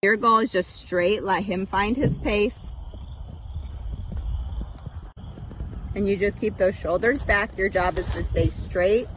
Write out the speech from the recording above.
Your goal is just straight, let him find his pace. And you just keep those shoulders back. Your job is to stay straight